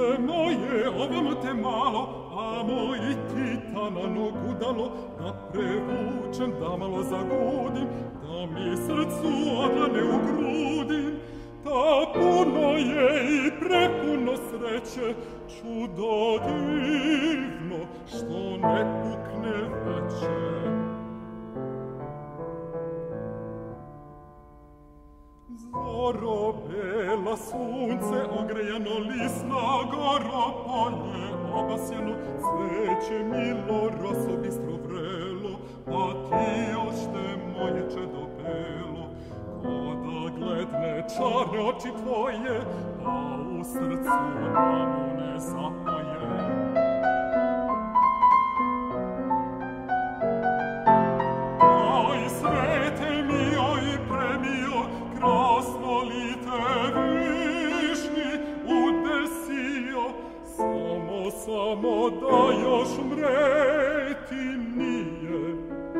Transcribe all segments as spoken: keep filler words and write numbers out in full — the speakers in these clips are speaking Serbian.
Srce moje, ovom te malo, amo i titana nogudalo, da prevučem, da malo zagudim, da mi srcu odlane u grudim. Ta puno je i prepuno sreće, čudo divno, što ne pukne veće. Zoro bela, sunce ogrejano, lisna goro polje obasjano, cveće milo, roso bistro vrelo, pa ti ošte moje čedo belo, ko da gledne čarne oči tvoje, a u srcu nam ne zapoje. Oj, svete mi, oj, premio, krasno li te višnji udesio, samo, samo da još mreti nije.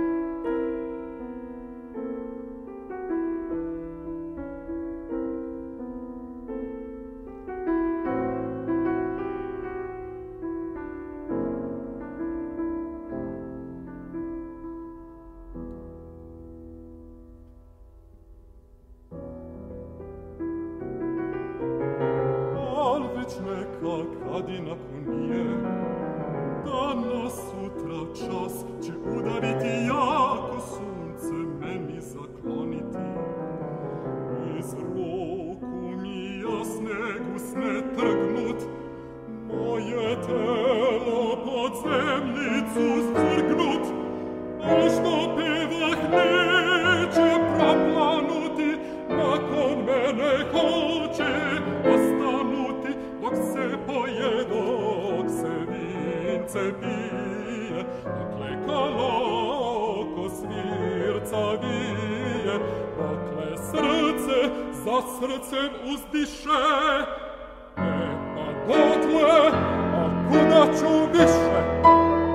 Neka kad i nakon nje, danas sutra čas će udariti jako sunce, meni zakloniti. Iz ruku mi ja snegu sne trgnut, moje telo pod zemljicu strgnut, a što pevah neće proplanuti, nakon mene hoće ostanuti. Dok se poje, dok se vince pije, dok lekalo oko svirca vije, dokle srce za srcem uzdiše, e pa dotle, a kuda ću više?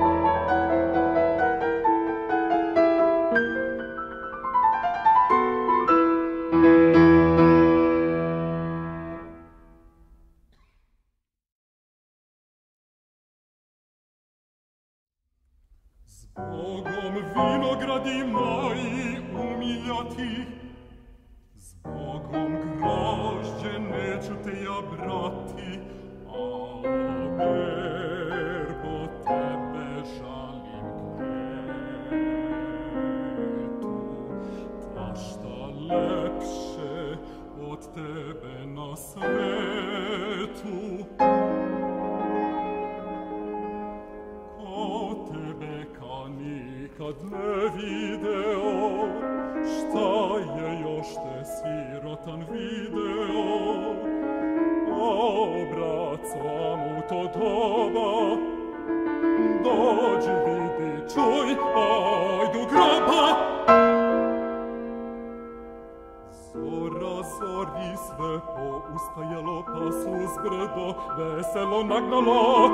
Zbogom vinogradi moji umiljati, zbogom grožđe neću te ja brati, a verbo tebe žalim kletu, ta šta lepše od tebe na svetu. Nikad ne video, šta je još te sirotan video. O, braco, amo u to doba, dođi, vidi, čuj, ajdu groba. Zora zori sve poustajalo, pa su zbrdo veselo nagnalo.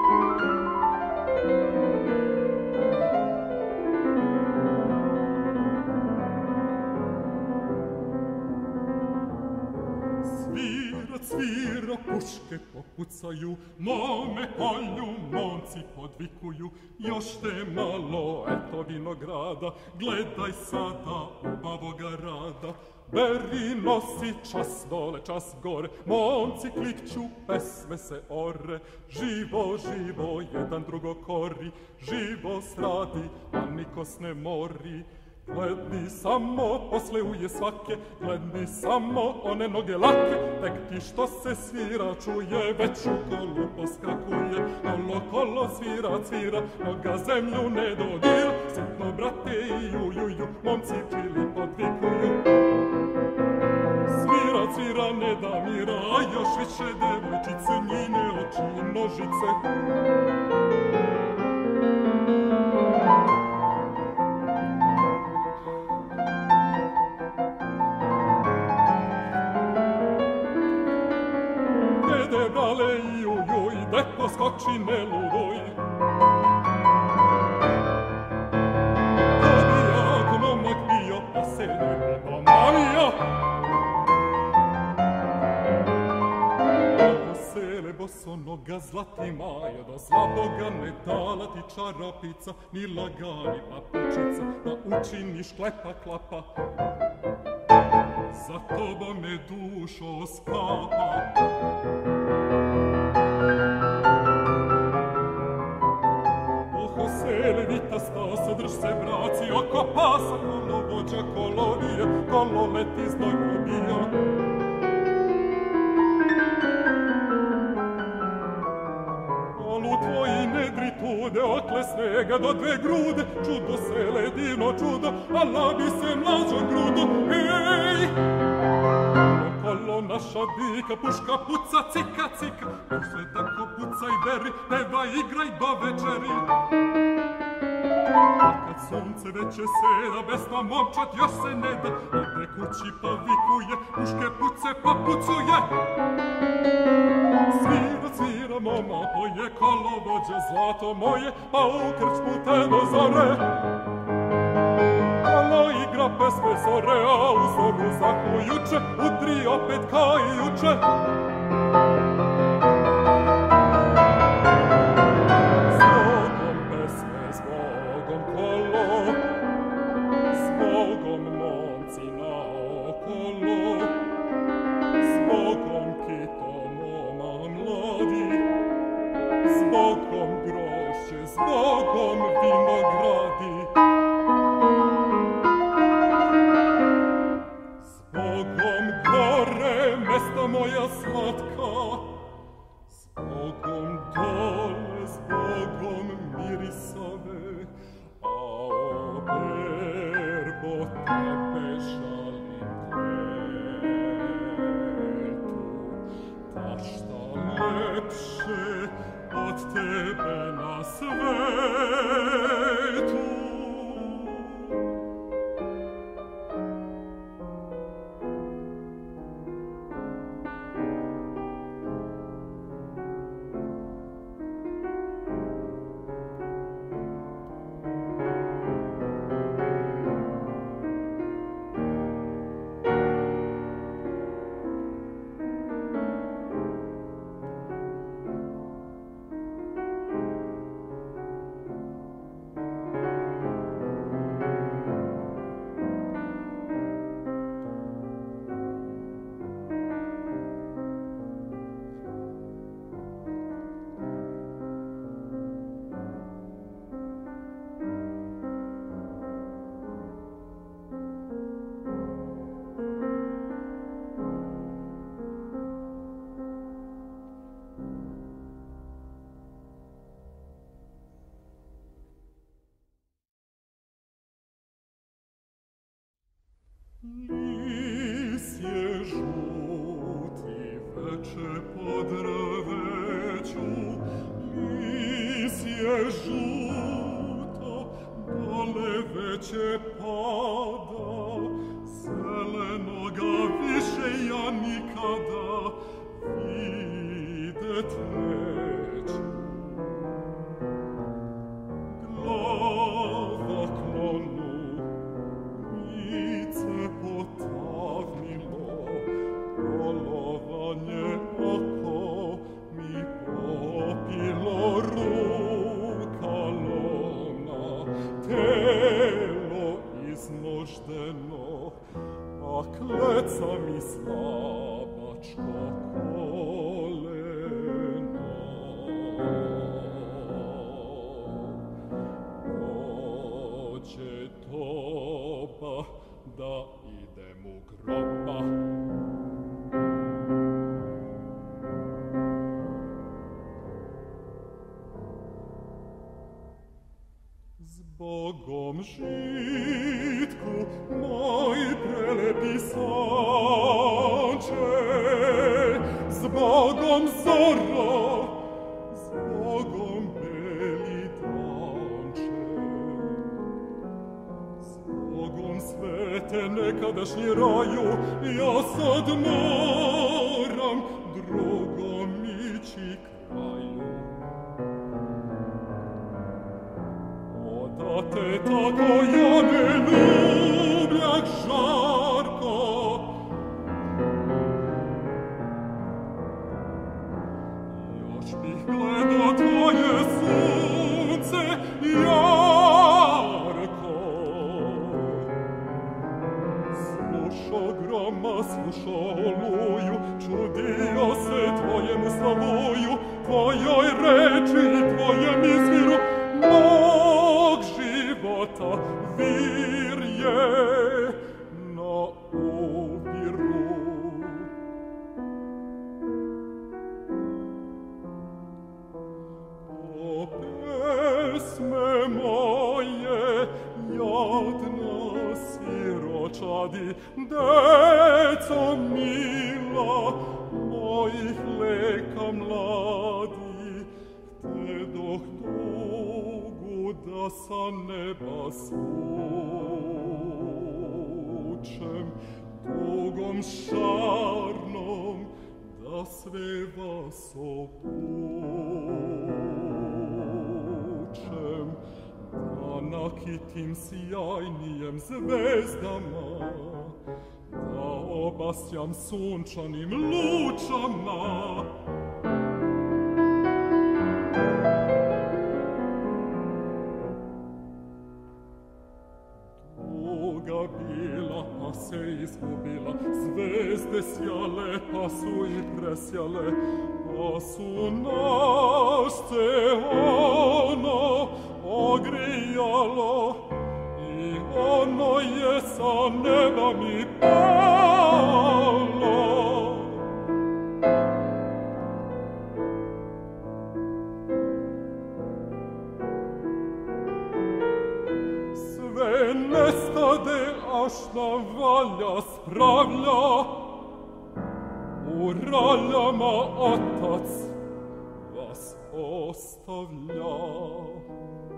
Svira, puške popucaju, mome polju momci podvikuju, još te malo, eto vinograda, gledaj sada ubavoga rada. Beri, nosi, čas dole, čas gore, momci klikću, pesme se ore, živo, živo, jedan drugo kori, živo stradi, a niko s ne mori. Gledni samo, posle uje svake, gledni samo one noge lake, tek ti što se svira čuje, već u kolu poskakuje. Kolo, kolo, svira, cvira, noga zemlju ne dodira, sitno brate i ujuju, momci čili podvikuju. Svira, cvira, ne da mira, a još više devojčice, njine oči i nožice. Dede, brale, iujuj, deko skoči, ne luduj. Ko bi jako momak bio, a se ne pomavio. A se nebo bosonoga zlati majo, do slaboga ne dala ti čarapica, ni lagani papučica, da učiniš klepa klapa. Za toba me dušo skapa. Oho sele vita stasa, drž se braci, oko pasa, kolo vođa kolonije, kolo leti znoj pobija. Tvoji nedritude, okle snega do dve grude, čudo se ledino čudo, a labi se mlađom grudo. Ej! Okolo naša bika, puška puca, cika, cika, dok se tako pucaj beri, peva igraj do večeri. A kad sunce veće seda, besna momčad još se ne da, ide kući pa vikuje, puške puce pa pucuje. Svira, svira, mama, poje kolovođe, zlato moje, pa u krčmu te do zore. Kolo igra pesme zore, a u zoru zakujuče, udri opet kao i juče. Zbogom pesme, zbogom kolo, zbogom momci naokolo, zbogom kito zbogom grošće, zbogom vinogradi. Zbogom gore, mesto moja slatka, zbogom dole, zbogom mirisave, a o berbo tebe žalim pletu, ta šta lepše od tebe na svetu. Lis je žuti veče po drveću, lis je žuto, dole veče pada, zelenoga više ja nikada videt neću. Glava klonu, potavnilo, polovanje oko mi popilo, ruka lomna, telo izmoždeno, a kleca mi slabačko koleno. Dođe doba da idem u groba. Zbogom žitku, moj prelepi sanče, zbogom zoro, zbogom beli danče, zbogom svete nekadašnji raju, ja sad moram drugom ići kraju. Da te tako ja ne ljubljak žarko, baš bih gledao tvoje sunce jarko. Slušao groma, slušao oluju, čudio se tvojemu slavuju, tvojoj reči i tvojem izviru, mog života vir je na uviru. O pesme moje, jadna siročadi, deco mila, mojih leka mladi, te doh dugu da sa neba slučem, tugom šarnom da sve vas opučem, da nakitim sjajnijem zvezdama, da obasjam sunčanim lučama. Duga bila pa se izgubila, zvezde sjale pa su i presjale, pa su našce ono ogrijalo i ono je sa neba mi palo. Sve nestade, až nam valja spravlja, u raljama otac vas ostavlja.